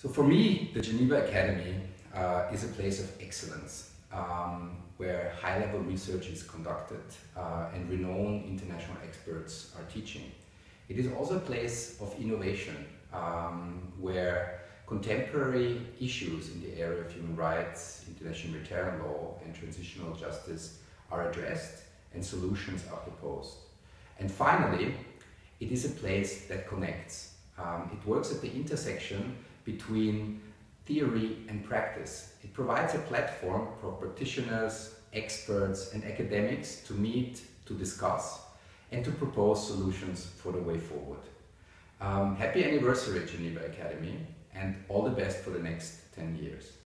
So for me, the Geneva Academy is a place of excellence where high-level research is conducted and renowned international experts are teaching. It is also a place of innovation where contemporary issues in the area of human rights, international maritime law and transitional justice are addressed and solutions are proposed. And finally, it is a place that connects. It works at the intersection between theory and practice. It provides a platform for practitioners, experts and academics to meet, to discuss and to propose solutions for the way forward. Happy anniversary Geneva Academy and all the best for the next 10 years.